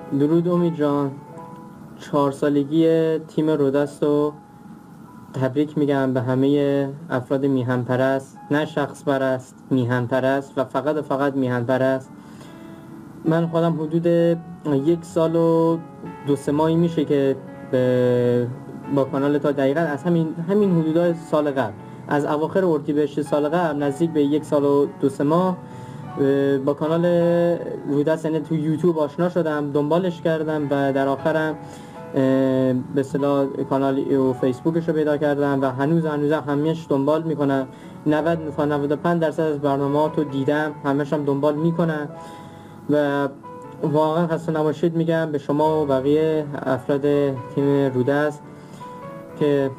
درود امید جان. 4 سالگی تیم رودست رو تبریک میگم به همه افراد میهن پرست، نه شخص پرست، میهن پرست و فقط میهن پرست. من خودم حدود 1 سال و 2-3 ماهی میشه که با کانال تا دقیقا از همین حدودای سال قبل، از اواخر اردیبهشت سال قبل، نزدیک به 1 سال و 2-3 ماه با کانال رودست یعنی تو یوتیوب آشنا شدم، دنبالش کردم و در آخرم به اصطلاح کانال و فیسبوکش رو پیدا کردم و هنوز همیشه دنبال میکنم. 90 تا 95% از برنامه‌هات رو دیدم، همش هم دنبال میکنم و واقعا خسته نباشید میگم به شما و بقیه افراد تیم رودست که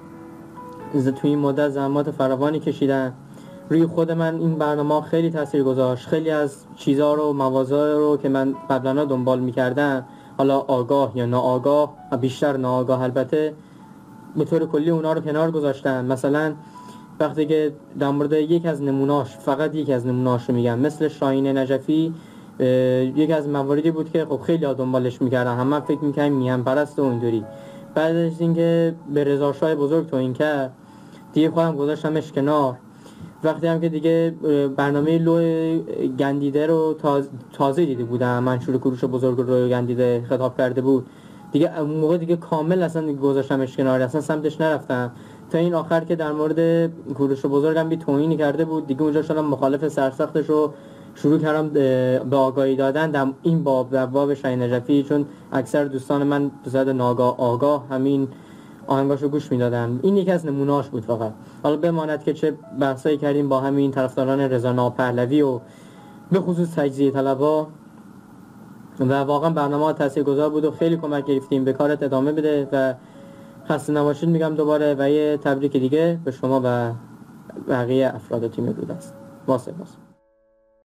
توی این مدت زحمات فراوانی کشیدن. روی خود من این برنامه خیلی تاثیر گذاشت. خیلی از چیزها رو، موازه رو که من قبلا دنبال میکردم، حالا آگاه یا ناآگاه، بیشتر ناآگاه البته، به طور کلی اونا رو کنار گذاشتم. مثلا وقتی که در مورد فقط یک از نمونهاش رو میگم، مثل شاهین نجفی، یک از مواردی بود که خب خیلی دنبالش میکردن، همه فکر میکنن میهن پرست و اونطوری. بعد از اینکه به رضا شاه بزرگ توهین کرد، دیگه خودم گذاشتمش کنار. وقتی هم که دیگه برنامه لو گندیده رو تازه دیده بودم، منشور کوروش بزرگ رو گندیده خطاب کرده بود، دیگه اون موقع دیگه کامل اصلا گذاشتمش کنار، اصلا سمتش نرفتم تا این آخر که در مورد کوروش بزرگ هم توهینی کرده بود. دیگه اونجا شدم مخالف سرسختش رو شروع کردم به آگاهی دادن در این باب شاهین نجفی، چون اکثر دوستان من به صورت ناآگاه آگاه همین آهنگاشو گوش میدادن. این یکی از نمونهاش بود فقط. حالا بماند که چه بحثایی کردیم با همین طرفداران رضا پهلوی و به خصوص تجزیه طلبها و واقعا برنامه تاثیرگذار بود و خیلی کمک گرفتیم. به کارت ادامه بده و خسته نباشید میگم دوباره و یه تبریک دیگه به شما و بقیه افراد تیم رودست. با سپاس.